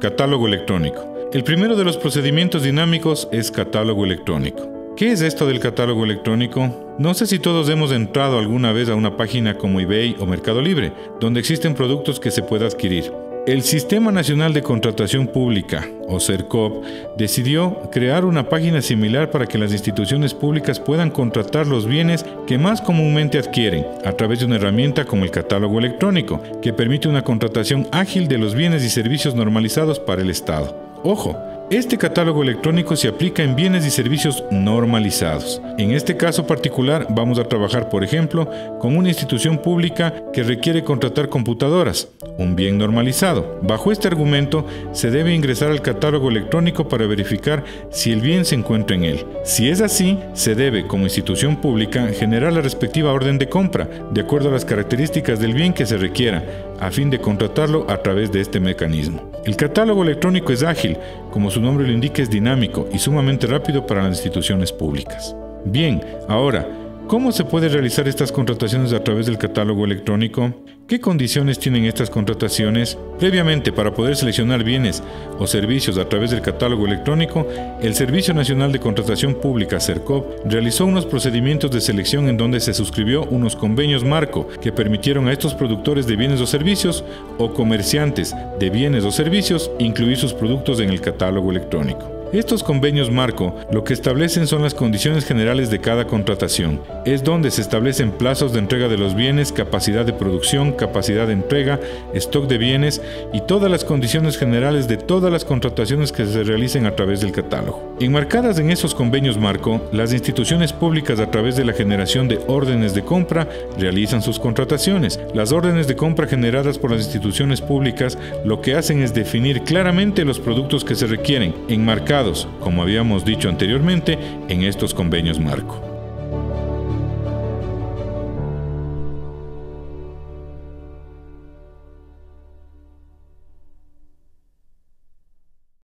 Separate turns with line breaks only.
Catálogo electrónico. El primero de los procedimientos dinámicos es catálogo electrónico. ¿Qué es esto del catálogo electrónico? No sé si todos hemos entrado alguna vez a una página como eBay o Mercado Libre, donde existen productos que se puede adquirir. El Sistema Nacional de Contratación Pública, o SERCOP, decidió crear una página similar para que las instituciones públicas puedan contratar los bienes que más comúnmente adquieren, a través de una herramienta como el catálogo electrónico, que permite una contratación ágil de los bienes y servicios normalizados para el Estado. Ojo, este catálogo electrónico se aplica en bienes y servicios normalizados. En este caso particular vamos a trabajar, por ejemplo, con una institución pública que requiere contratar computadoras, un bien normalizado. Bajo este argumento, se debe ingresar al catálogo electrónico para verificar si el bien se encuentra en él. Si es así, se debe, como institución pública, generar la respectiva orden de compra, de acuerdo a las características del bien que se requiera, a fin de contratarlo a través de este mecanismo. El catálogo electrónico es ágil, como su nombre lo indica, es dinámico y sumamente rápido para las instituciones públicas. Bien, ahora, ¿cómo se puede realizar estas contrataciones a través del catálogo electrónico? ¿Qué condiciones tienen estas contrataciones? Previamente, para poder seleccionar bienes o servicios a través del catálogo electrónico, el Servicio Nacional de Contratación Pública, SERCOP, realizó unos procedimientos de selección en donde se suscribió unos convenios marco que permitieron a estos productores de bienes o servicios o comerciantes de bienes o servicios incluir sus productos en el catálogo electrónico. Estos convenios marco lo que establecen son las condiciones generales de cada contratación. Es donde se establecen plazos de entrega de los bienes, capacidad de producción, capacidad de entrega, stock de bienes y todas las condiciones generales de todas las contrataciones que se realicen a través del catálogo. Enmarcadas en esos convenios marco, las instituciones públicas a través de la generación de órdenes de compra realizan sus contrataciones. Las órdenes de compra generadas por las instituciones públicas lo que hacen es definir claramente los productos que se requieren, enmarcados, como habíamos dicho anteriormente, en estos convenios marco.